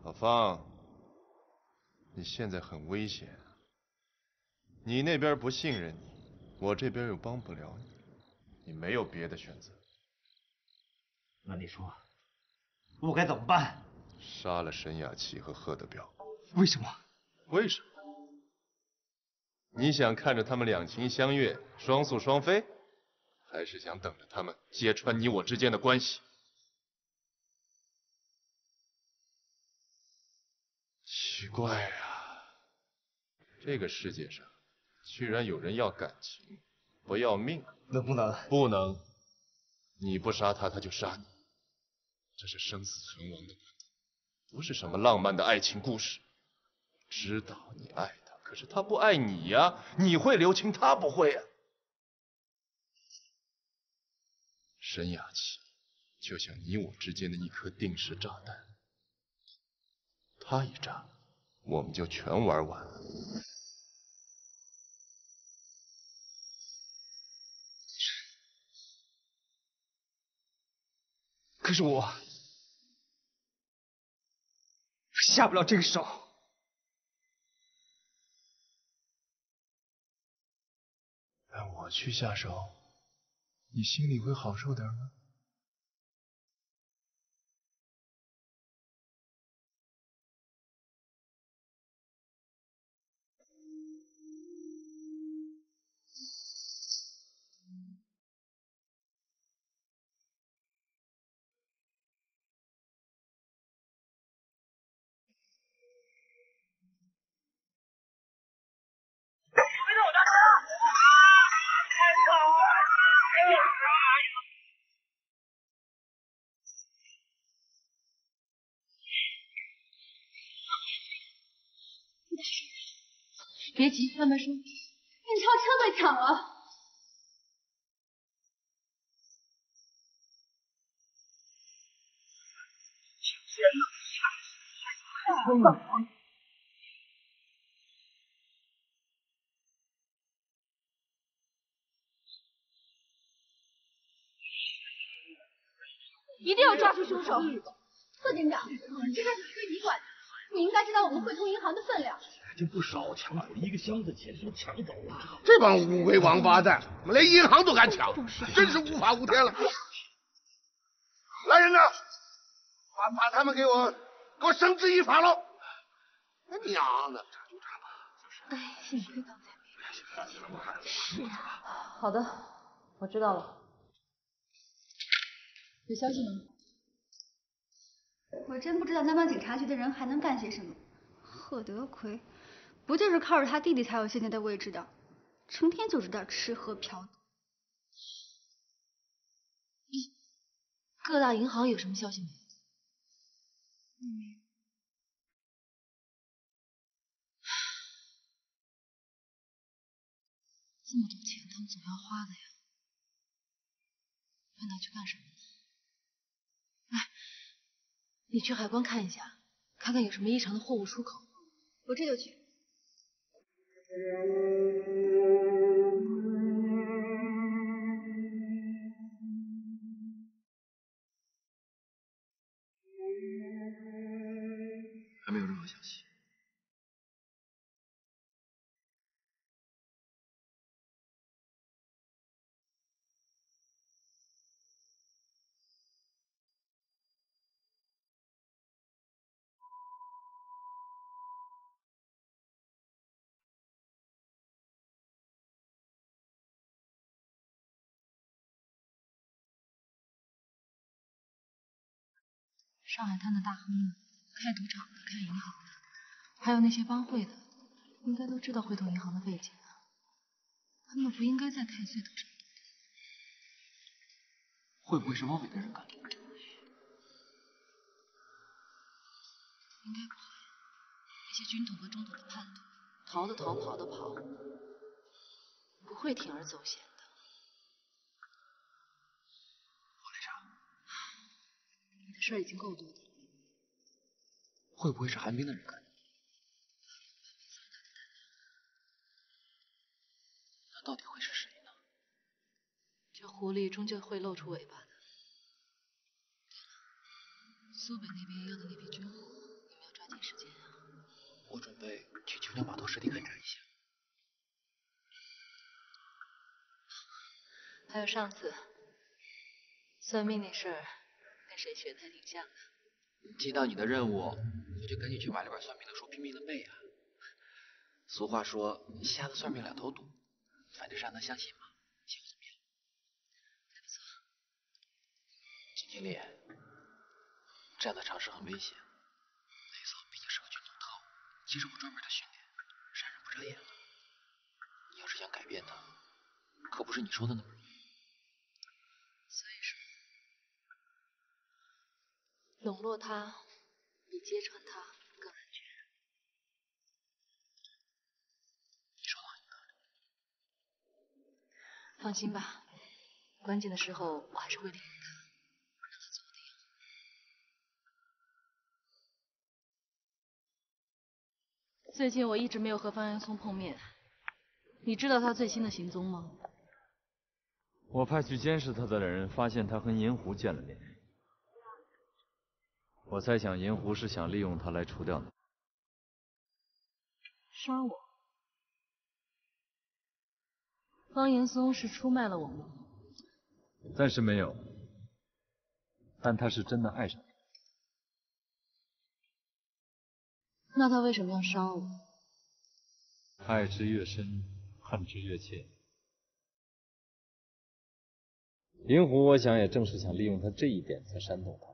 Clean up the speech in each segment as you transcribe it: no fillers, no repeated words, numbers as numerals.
老方，你现在很危险，你那边不信任你，我这边又帮不了你，你没有别的选择。 那你说，我该怎么办？ 杀了沈雅琪和贺德彪。 为什么？ 为什么？你想看着他们两情相悦、双宿双飞，还是想等着他们揭穿你我之间的关系？奇怪呀，这个世界上居然有人要感情，不要命。 能不能？ 不能。你不杀他，他就杀你。这是生死存亡的问题，不是什么浪漫的爱情故事。知道你爱他，可是他不爱你呀，你会留情，他不会呀。沈雅琪就像你我之间的一颗定时炸弹，他一炸，我们就全玩完了。 可是我下不了这个手。 让我去下手，你心里会好受点吗？ 别急，慢慢说。运钞车被抢了。一定要抓住凶手。贺警长，这事是归你管的，你应该知道我们汇通银行的分量。 这不少，抢走1个箱子钱都抢走了。 这帮乌龟王八蛋，连银行都敢抢，真是无法无天了。来人呐，把他们给我绳之以法喽！娘的，就这吧。 哎，幸亏刚才没。是啊。好的，我知道了。有消息吗？ 我真不知道那帮警察局的人还能干些什么。贺德奎，不就是靠着他弟弟才有现在的位置的，成天就知道吃喝嫖赌。 各大银行有什么消息没？这么多钱，他们总要花的呀。要拿去干什么呢？哎，你去海关看一下，看看有什么异常的货物出口。 我这就去。 还没有任何消息。 上海滩的大亨们，开赌场的、开银行的，还有那些帮会的，应该都知道汇通银行的背景啊。他们不应该再开最头上。 会不会是汪伟的人干的？ 应该不会。那些军统和中统的叛徒，逃的逃，跑的跑，不会铤而走险的。 副队长， 你的事儿已经够多的了。 会不会是韩冰的人干的？那到底会是谁呢？ 这狐狸终究会露出尾巴的。对了，苏北那边要的那批军火，你们要抓时间啊？ 我准备去九鸟码头实地勘察一下。 还有上次算命那事儿，跟谁学的还挺像的。 接到你的任务，我就赶紧去买了本算命的书，拼命的背啊。俗话说，瞎子算命两头堵，反正让他相信嘛，结果怎么样？ 还不错。 金经理，这样的尝试很危险。雷嫂毕竟是个军统特务，经受过专门的训练，杀人不眨眼的。你要是想改变他，可不是你说的那么容易。 所以说，笼络他比揭穿他更安全。 你说的很有道理。 放心吧，关键的时候我还是会利用他，让他做我的样。最近我一直没有和方岩松碰面，你知道他最新的行踪吗？ 我派去监视他的人发现他和银狐见了面，我猜想银狐是想利用他来除掉你。 杀我？方岩松是出卖了我吗？ 暂时没有，但他是真的爱上你。 那他为什么要杀我？ 爱之越深，恨之越切。银狐，我想也正是想利用他这一点才煽动他。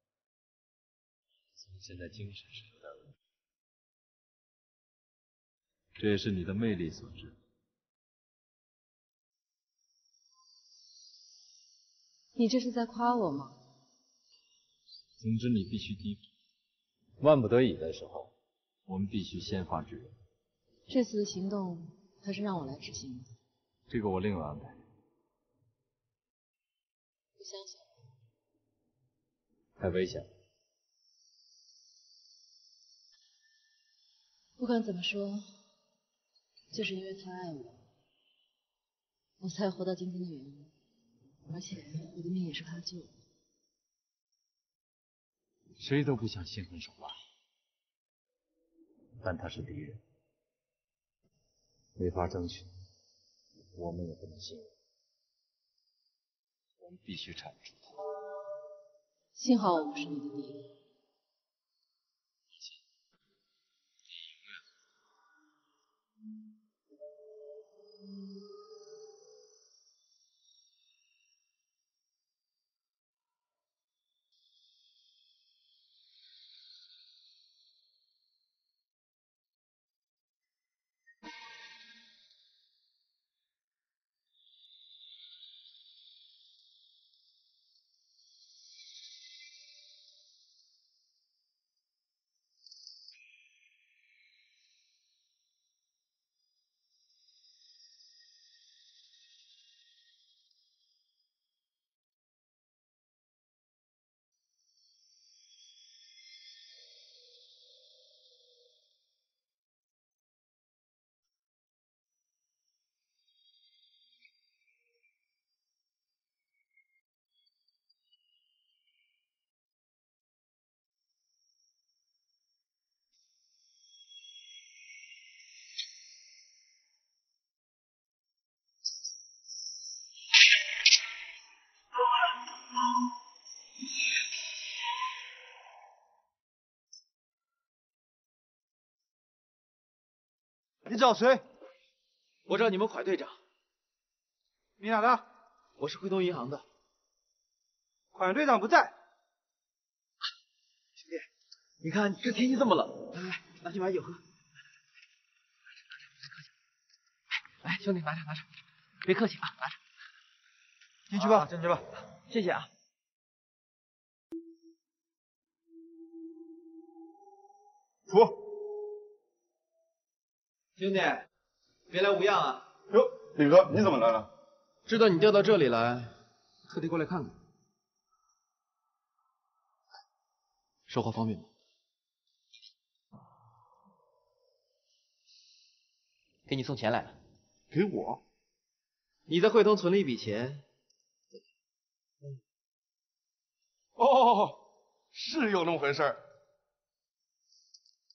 所以现在精神是有点问题，这也是你的魅力所致。 你这是在夸我吗？ 总之，你必须低头。万不得已的时候，我们必须先发制人。 这次的行动还是让我来执行的。 这个我另有安排。 不相信我？ 太危险了。 不管怎么说，就是因为他爱我，我才活到今天的原因。而且我的命也是他救的。 谁都不想心狠手辣，但他是敌人，没法争取，我们也不能信任，我们必须铲除他。 幸好我不是你的敌人。 你找谁？ 我找你们蒯队长。 你哪的？ 我是汇东银行的。 蒯队长不在。 兄弟，你看这天气这么冷，来来，拿去买酒喝。来，兄弟，拿着拿着，别客气啊，拿着。 进去吧，进去吧。 谢谢啊。 出。 兄弟，别来无恙啊！ 哟，李哥，你怎么来了？ 知道你调到这里来，特地过来看看。说话方便吗？给你送钱来了。 给我？ 你在汇东存了一笔钱。 哦，是有那么回事儿。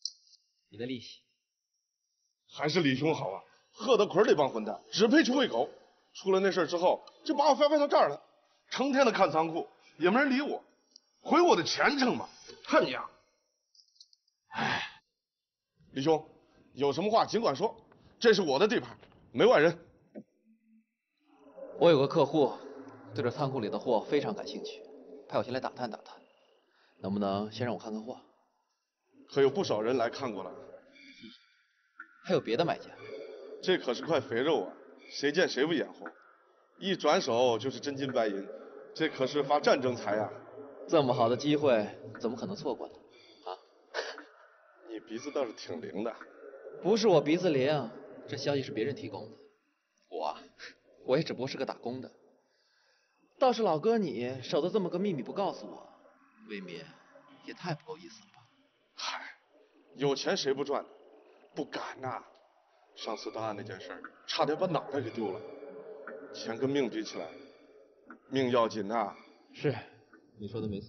你的利息。 还是李兄好啊！贺德奎那帮混蛋只配去喂狗。出了那事之后，就把我翻到这儿来，成天的看仓库，也没人理我，毁我的前程嘛！恨呀！哎，李兄，有什么话尽管说，这是我的地盘，没外人。 我有个客户对这仓库里的货非常感兴趣，派我先来打探打探，能不能先让我看看货？ 可有不少人来看过了。 还有别的买家？ 这可是块肥肉啊，谁见谁不眼红？一转手就是真金白银，这可是发战争财呀！ 这么好的机会，怎么可能错过呢？啊？ 你鼻子倒是挺灵的。 不是我鼻子灵，这消息是别人提供的。我也只不过是个打工的。倒是老哥你守得这么个秘密不告诉我，未免也太不够意思了吧？ 嗨，有钱谁不赚？不敢呐！上次档案那件事，差点把脑袋给丢了。钱跟命比起来，命要紧呐。 是，你说的没错。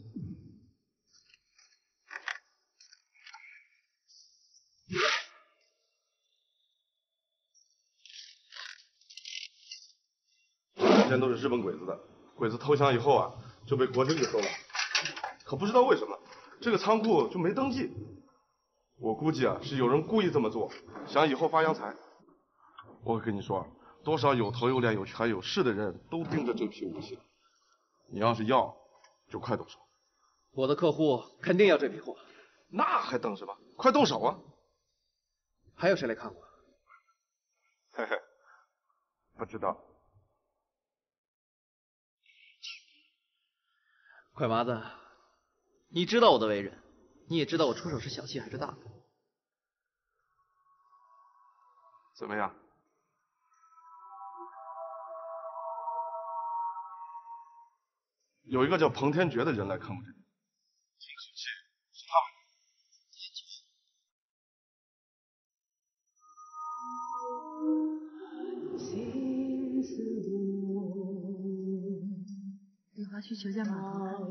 之前都是日本鬼子的，鬼子投降以后啊，就被国军给收了。可不知道为什么，这个仓库就没登记。我估计啊，是有人故意这么做，想以后发洋财。我跟你说，多少有头有脸有权有势的人都盯着这批武器。你要是要，就快动手。 我的客户肯定要这批货。 那还等什么？快动手啊！ 还有谁来看过？ 嘿嘿，不知道。 快麻子，你知道我的为人，你也知道我出手是小气还是大的。 怎么样？有一个叫彭天觉的人来看我这里，听口气是他。 李华去求见码头看。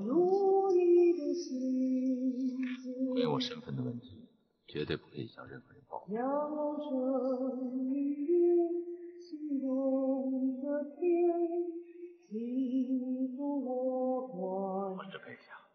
关于我身份的问题，绝对不可以向任何人报告。稳着配下。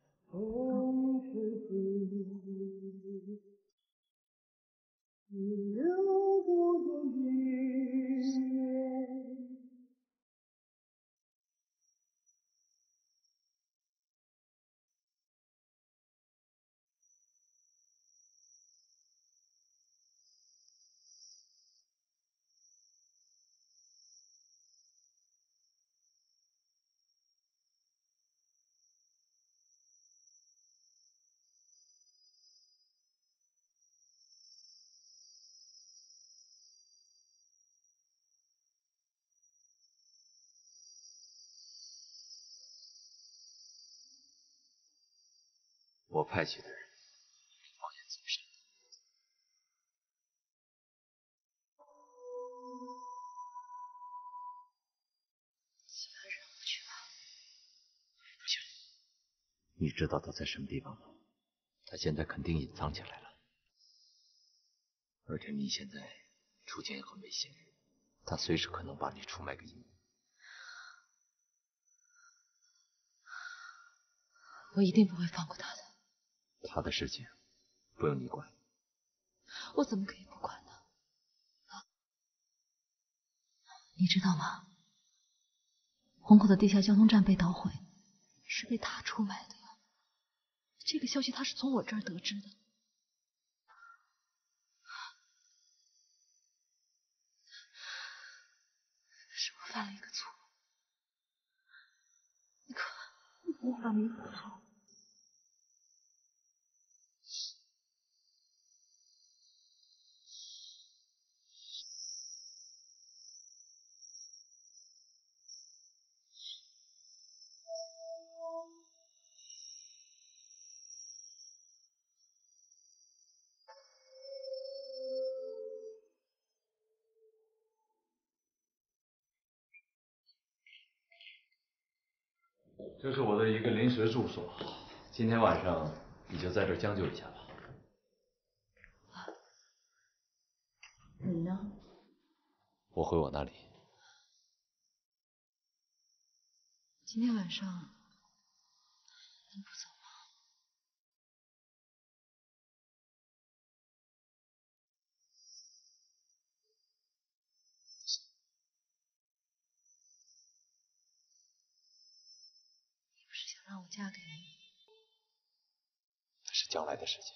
我派去的人冒险走神。 其他人我去吧。 不行，你知道他在什么地方吗？他现在肯定隐藏起来了，而且你现在处境也很危险，他随时可能把你出卖给阴谋。 我一定不会放过他的。 他的事情不用你管。 我怎么可以不管呢？啊，你知道吗？虹口的地下交通站被捣毁，是被他出卖的呀。这个消息他是从我这儿得知的。是我犯了一个错，你可无法弥补他。 这是我的一个临时住所，今天晚上你就在这儿将就一下吧。 你呢？ 我回我那里。 今天晚上能不走吗？你不是想让我嫁给你？ 那是将来的事情。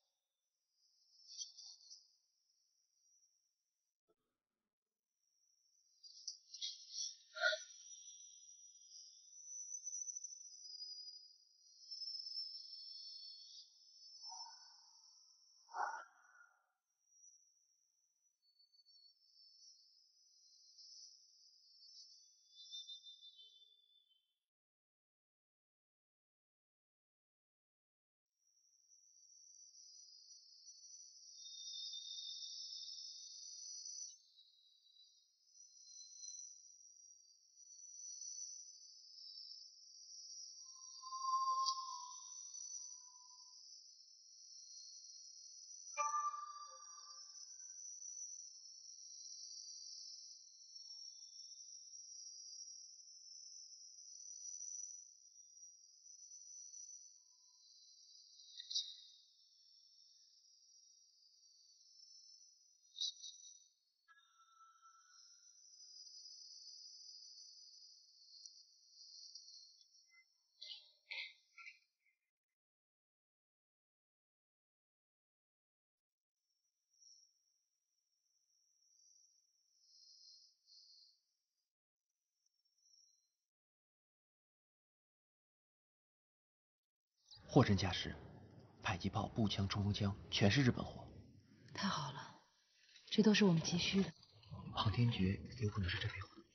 货真价实，迫击炮、步枪、冲锋枪全是日本货。 太好了，这都是我们急需的。 航天局有可能是这批货的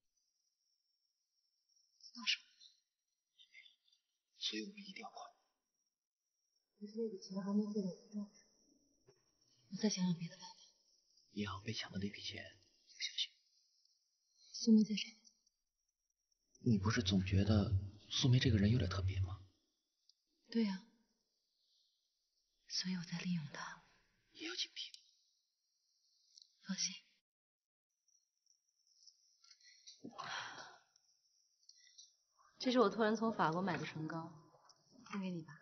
到手， 所以我们一定要快。 可是那笔钱还没汇到我账上，我再想想别的办法。 银行被抢的那笔钱有消息吗？ 苏梅在上面。 你不是总觉得苏梅这个人有点特别吗？ 对呀，所以我在利用她。 也要警惕。 放心。这是我托人从法国买的唇膏，送给你吧。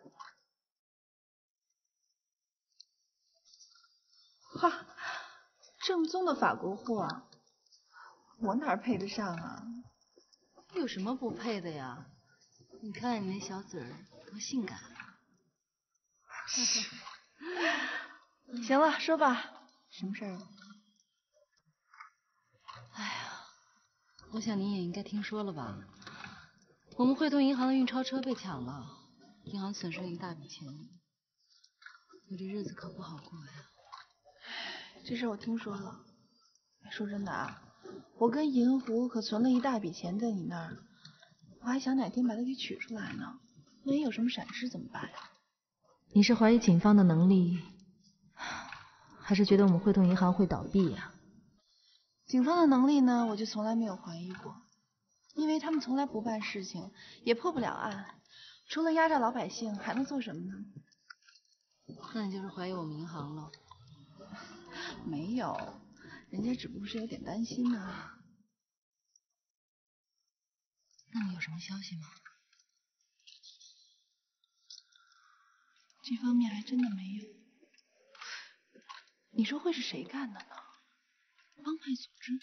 哈，正宗的法国货啊，我哪配得上啊？ 有什么不配的呀？你看你那小嘴儿多性感啊！ 行了，说吧，什么事儿？ 哎呀，我想你也应该听说了吧？我们汇通银行的运钞车被抢了，银行损失了一大笔钱，我这日子可不好过呀。 这事我听说了。说真的啊，我跟银狐可存了一大笔钱在你那儿，我还想哪天把它给取出来呢。万一有什么闪失怎么办呀？ 你是怀疑警方的能力，还是觉得我们汇通银行会倒闭呀？ 警方的能力呢，我就从来没有怀疑过，因为他们从来不办事情，也破不了案，除了压榨老百姓，还能做什么呢？ 那你就是怀疑我们银行了？ 没有，人家只不过是有点担心呢。 那你有什么消息吗？ 这方面还真的没有。你说会是谁干的呢？帮派组织？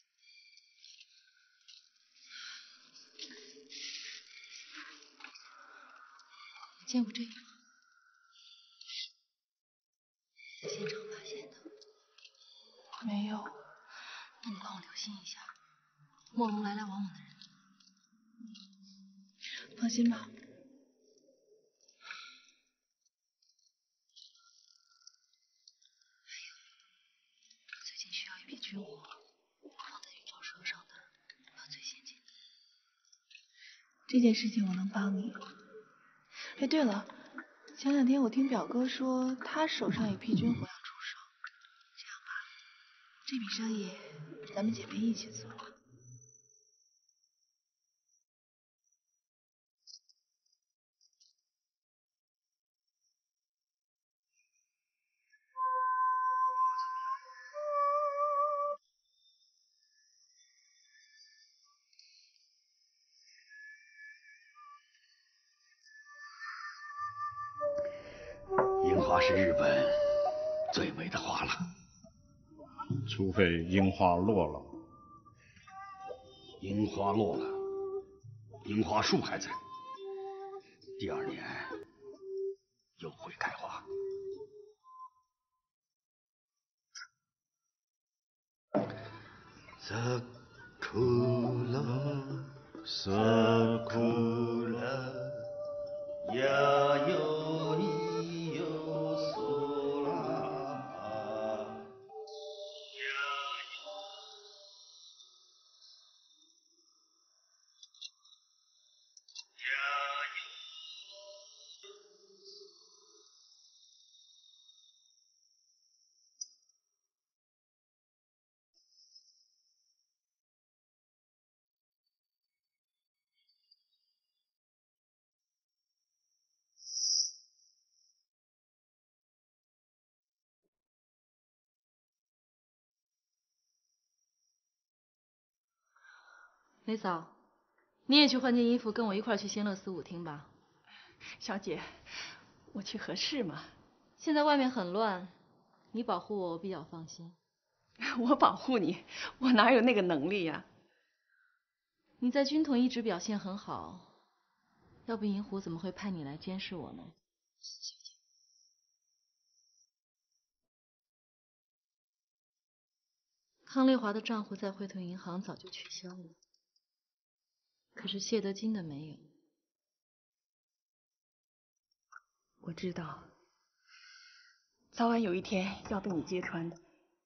你见过这个吗？现场发现的。 没有。 那你帮我留心一下，莫龙来来往往的人。 放心吧。 最近需要一批军火，放在运钞车上的要最先进的。 这件事情我能帮你。哎，对了，前两天我听表哥说，他手上有批军火要出手。这样吧，这笔生意咱们姐妹一起做。 花是日本最美的花了。 除非樱花落了。 樱花落了，樱花树还在，第2年又会开花。 Sakura, yayo iyo sora. 梅嫂，你也去换件衣服，跟我一块去新乐寺舞厅吧。 小姐，我去合适吗？ 现在外面很乱，你保护我，我比较放心。 我保护你，我哪有那个能力呀？ 你在军统一直表现很好，要不银狐怎么会派你来监视我呢？康丽华的账户在汇通银行早就取消了，可是谢德金的没有。 我知道，早晚有一天要被你揭穿的。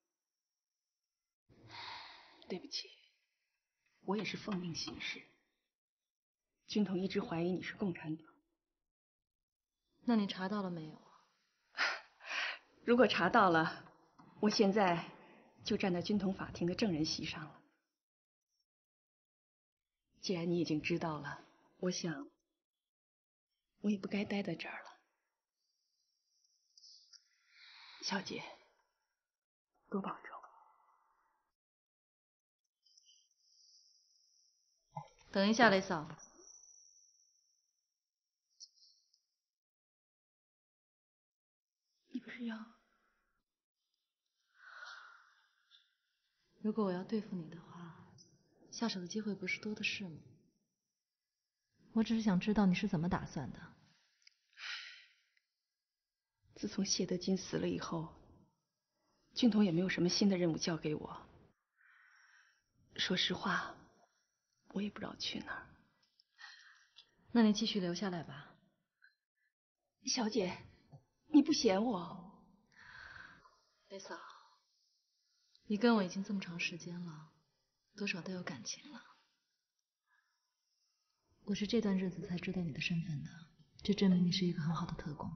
对不起，我也是奉命行事。军统一直怀疑你是共产党。 那你查到了没有？ 如果查到了，我现在就站在军统法庭的证人席上了。既然你已经知道了，我想我也不该待在这儿了。小姐，多保重。 等一下，雷嫂。 你不是要？ 如果我要对付你的话，下手的机会不是多的是吗？我只是想知道你是怎么打算的。 自从谢德金死了以后，军统也没有什么新的任务交给我。说实话，我也不知道去哪儿。 那你继续留下来吧。 小姐，你不嫌我？ 雷嫂，你跟我已经这么长时间了，多少都有感情了。我是这段日子才知道你的身份的，这证明你是一个很好的特工。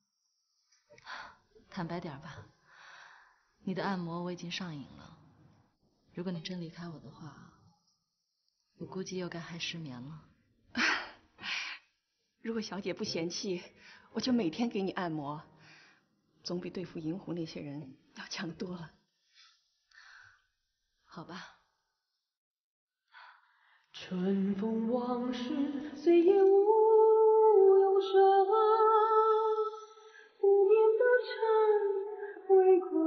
坦白点吧，你的按摩我已经上瘾了。如果你真离开我的话，我估计又该害失眠了。 如果小姐不嫌弃，我就每天给你按摩，总比对付银狐那些人要强多了。 好吧。 春风往事，岁月无永生，无眠的尘为困，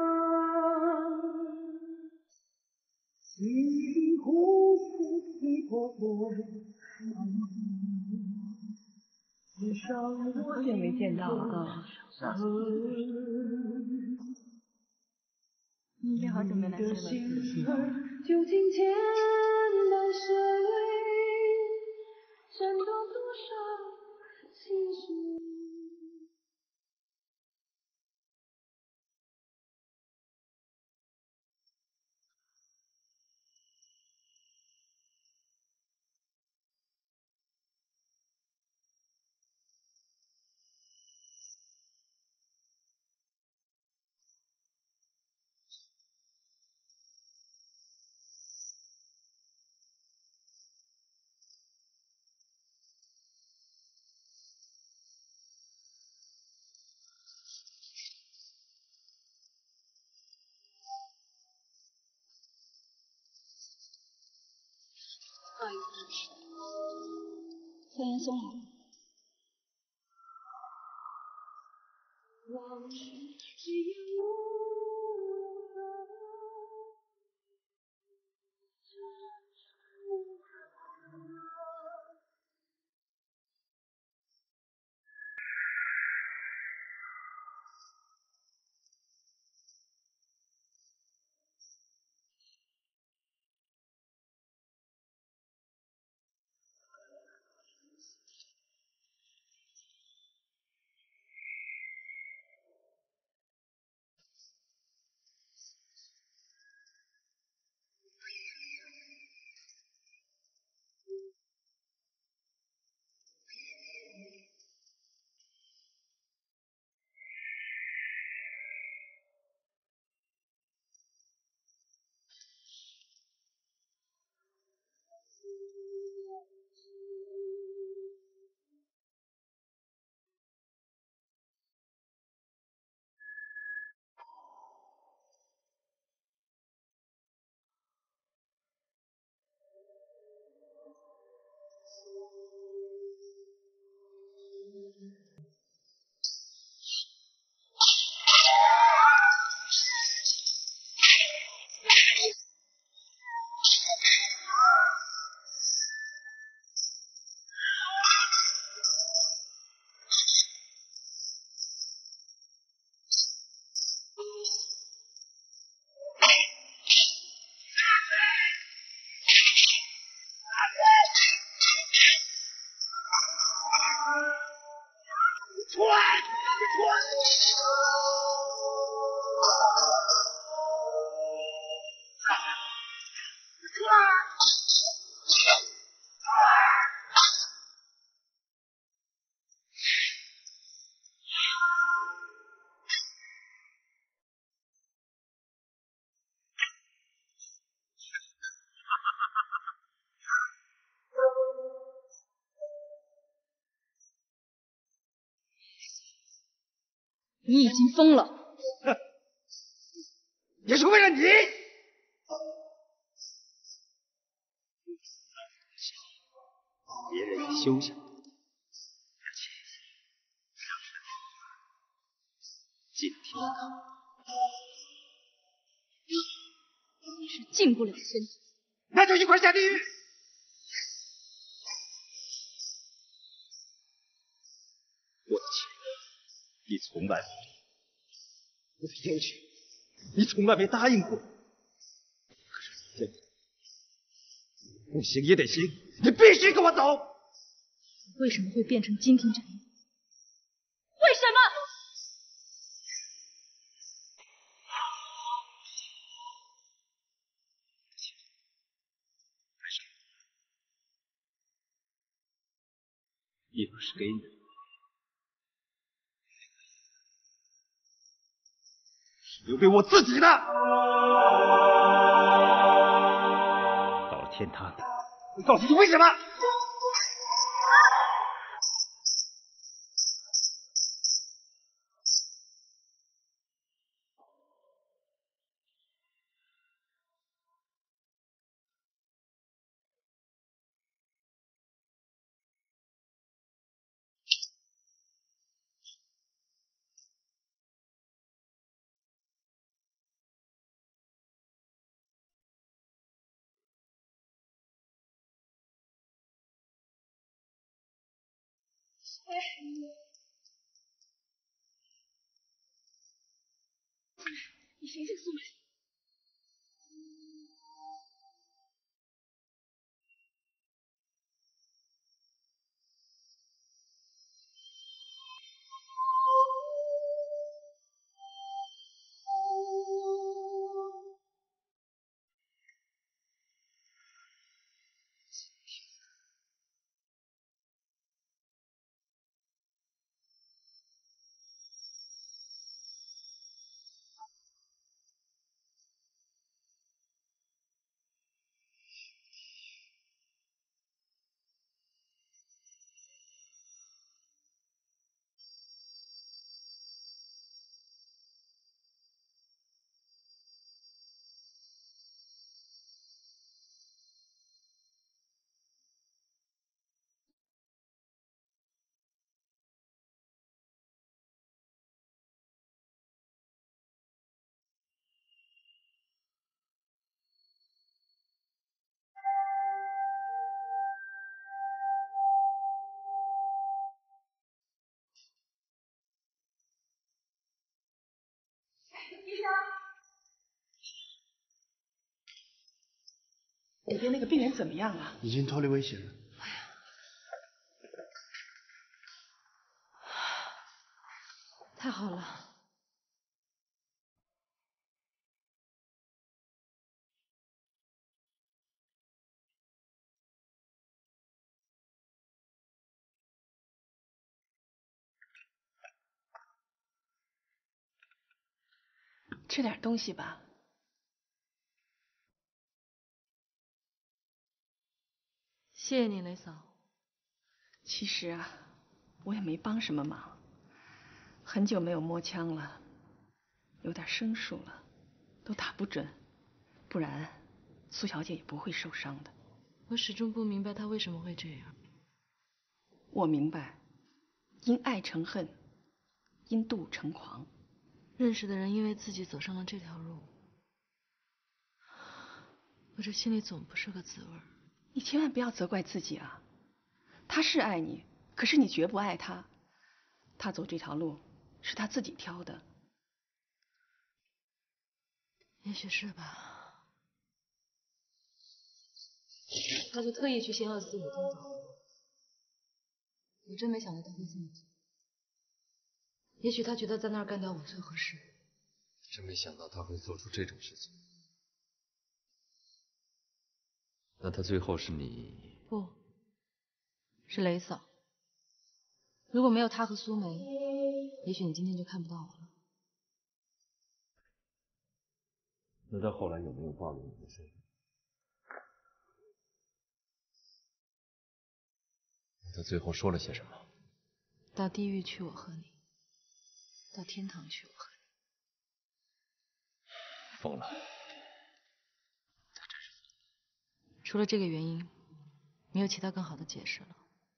西湖似一朵朵。 好久没见到了啊！ 也好久没来新乐寺了。 究竟简单血泪，震动多少心绪。 不好意思，喝烟松了。 往事只言无何你已经疯了！ 也是为了你。 别人已休想，而且让神进天堂。 你是进不了天堂， 那就一块下地狱。 我的钱，你从来没有；我的应许，你从来没答应过。可是现在，不行也得行， 你必须跟我走。 为什么会变成今天这样？为什么？ 也不是给你的，是留给我自己的。到了天堂， 你告诉你为什么？ 你谁这个宋美？ 里边那个病人怎么样了？ 已经脱离危险了。 太好了。 吃点东西吧。 谢谢你，雷嫂。 其实啊，我也没帮什么忙，很久没有摸枪了，有点生疏了，都打不准，不然苏小姐也不会受伤的。 我始终不明白她为什么会这样。 我明白，因爱成恨，因妒成狂。 认识的人因为自己走上了这条路，我这心里总不是个滋味。 你千万不要责怪自己啊！他是爱你，可是你绝不爱他。他走这条路是他自己挑的。 也许是吧。他就特意去仙鹤寺舞动导我真没想到他会这么做。也许他觉得在那儿干掉我最合适。 真没想到他会做出这种事情。那他最后是你？ 不，是雷嫂。如果没有他和苏梅，也许你今天就看不到我了。 那他后来有没有暴露你的身份？他最后说了些什么？ 到地狱去我和你，到天堂去我和你。 疯了。 除了这个原因，没有其他更好的解释了。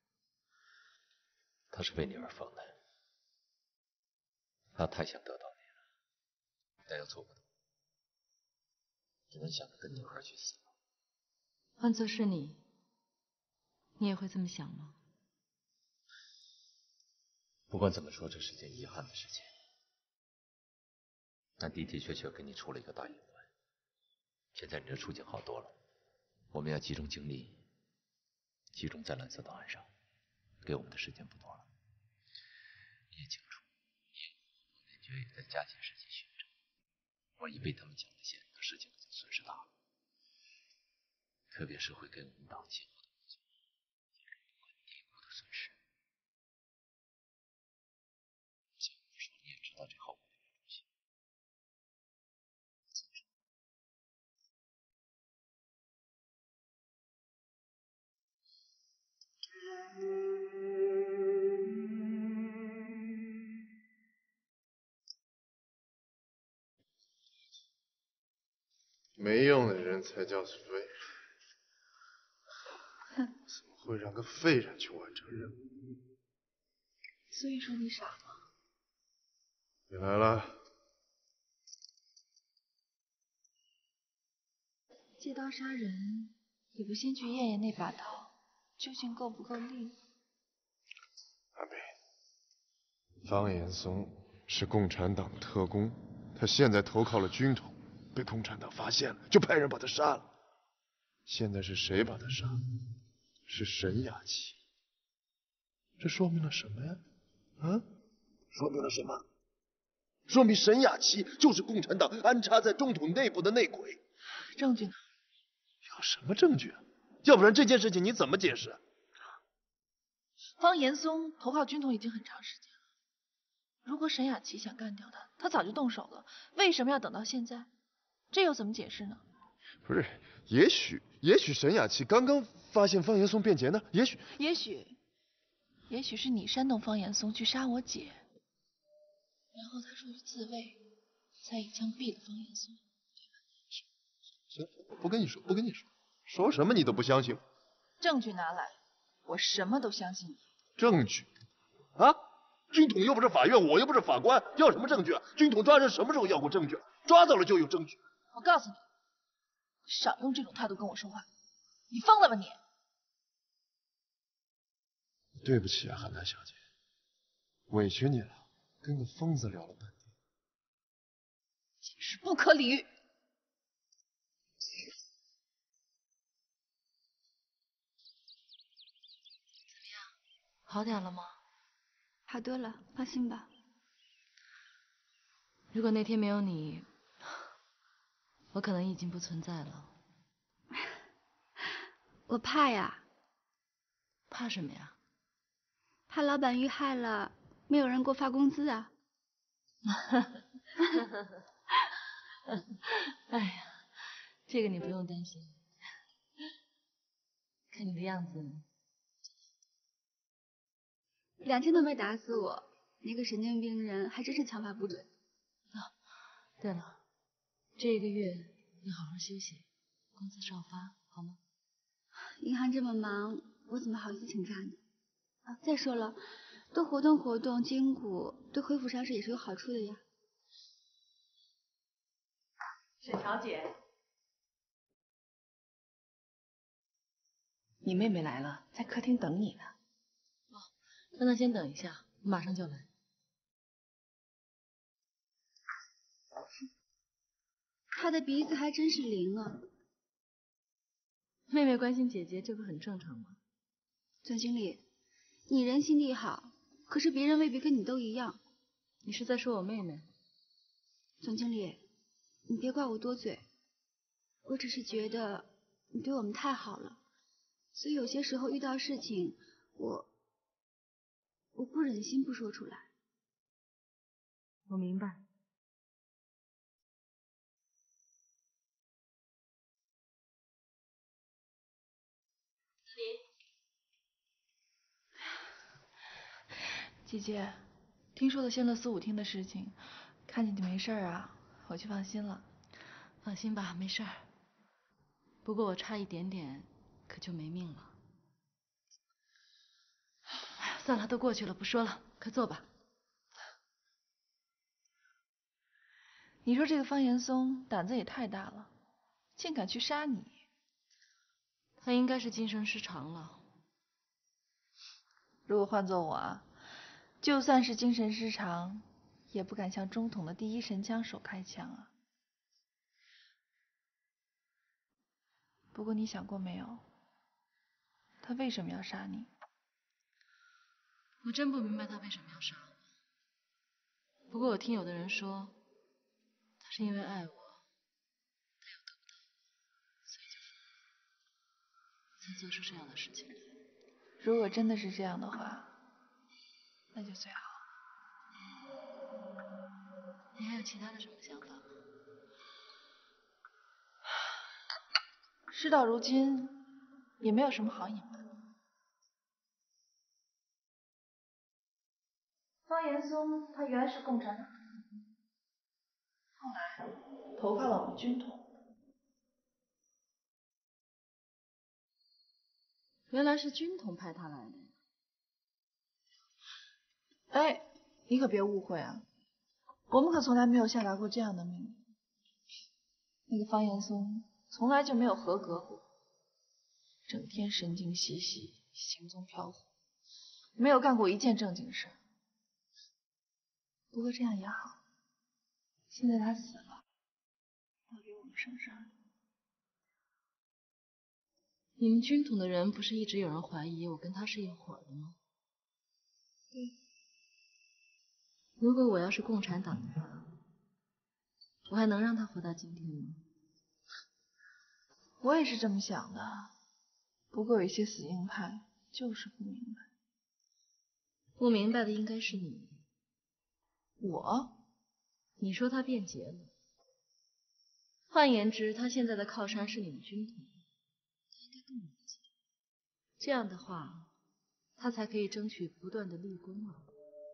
他是为你而疯的，他太想得到你了，但又做不到，只能想着跟你一块去死。 换作是你，你也会这么想吗？ 不管怎么说，这是件遗憾的事情，但的的确确跟你出了一个大隐患。现在你的处境好多了，我们要集中精力，集中在蓝色档案上，给我们的时间不多了。你也清楚，我坚决也在加紧时间寻找。万一被他们抢了线，那事情可就损失大了，特别是会给我们党今后的工作造成不可低估的损失。像我说，你也知道这后果的严重性。 没用的人才叫废人， 哼， 怎么会让个废人去完成任务？ 所以说你傻吗？ 你来了。 借刀杀人，也不先去验验那把刀究竟够不够利。 阿北，方岩松是共产党特工，他现在投靠了军统，被共产党发现了，就派人把他杀了。现在是谁把他杀？是沈雅琪。这说明了什么呀？啊？说明了什么？说明沈雅琪就是共产党安插在中统内部的内鬼。 证据呢？ 有什么证据啊？要不然这件事情你怎么解释？ 方岩松投靠军统已经很长时间了，如果沈雅琪想干掉他，他早就动手了，为什么要等到现在？这又怎么解释呢？ 不是，也许沈雅琪刚刚发现方岩松变节呢，也许是你煽动方岩松去杀我姐，然后他出于自卫，才一枪毙了方岩松。 行，不跟你说，说什么你都不相信。 证据拿来，我什么都相信你。 证据？啊？军统又不是法院，我又不是法官，要什么证据啊？军统抓人什么时候要过证据？抓到了就有证据。 我告诉你，少用这种态度跟我说话，你疯了吧你？ 对不起啊，韩兰小姐，委屈你了，跟个疯子聊了半天。 不可理喻。 好点了吗？ 好多了，放心吧。 如果那天没有你，我可能已经不存在了。 我怕呀。 怕什么呀？ 怕老板遇害了，没有人给我发工资啊。 哎呀，这个你不用担心。看你的样子 2000都没打死我，那个神经病人还真是枪法不准。 对了，这个月你好好休息，工资照发，好吗？ 银行这么忙，我怎么好意思请假呢？啊，再说了，多活动活动筋骨，对恢复伤势也是有好处的呀。 沈小姐，你妹妹来了，在客厅等你呢。 哦，让她先等一下，我马上就来。 她的鼻子还真是灵啊。 妹妹关心姐姐，这不很正常吗？ 总经理，你人心地好，可是别人未必跟你都一样。 你是在说我妹妹？ 总经理，你别怪我多嘴，我只是觉得你对我们太好了，所以有些时候遇到事情，我不忍心不说出来。 我明白。 姐姐，听说了仙乐四舞厅的事情，看见你没事啊，我就放心了。 放心吧，没事儿。不过我差一点点，可就没命了。算了，都过去了，不说了，快坐吧。 你说这个方岩松胆子也太大了，竟敢去杀你。 他应该是精神失常了。 如果换做我啊，就算是精神失常，也不敢向中统的第一神枪手开枪啊。不过你想过没有，他为什么要杀你？ 我真不明白他为什么要杀我。不过我听有的人说，他是因为爱我，他又得不到我，所以才做出这样的事情来。 如果真的是这样的话，那就最好。 你还有其他的什么想法吗？ 事到如今，也没有什么好隐瞒。方岩松他原来是共产党，后来投靠了我们军统。 原来是军统派他来的。 哎，你可别误会啊，我们可从来没有下达过这样的命令。那个方岩松从来就没有合格过，整天神经兮兮，行踪飘忽，没有干过一件正经事。不过这样也好，现在他死了，要给我们省事儿。 你们军统的人不是一直有人怀疑我跟他是一伙的吗？ 对。 如果我要是共产党的话，我还能让他活到今天吗？ 我也是这么想的，不过有一些死硬派就是不明白。 不明白的应该是你。 我？ 你说他变节了，换言之，他现在的靠山是你们军统，他应该更了解。这样的话，他才可以争取不断的立功啊。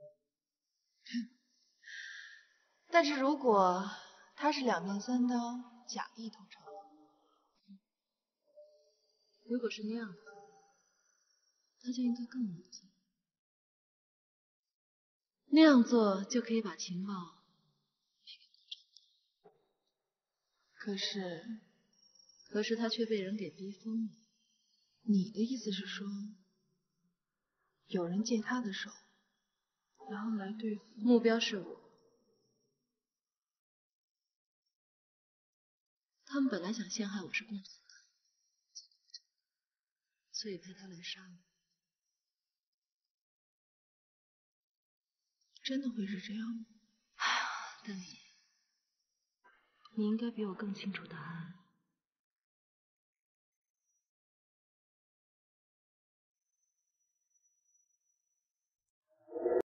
但是如果他是两面三刀，假意投诚， 如果是那样的话，他就应该更冷静。那样做就可以把情报给共产党。可是他却被人给逼疯了。 你的意思是说，有人借他的手，然后来对付？ 目标是我。 他们本来想陷害我是共同的， 所以派他来杀我。 真的会是这样吗？ 丹妮，你应该比我更清楚答案。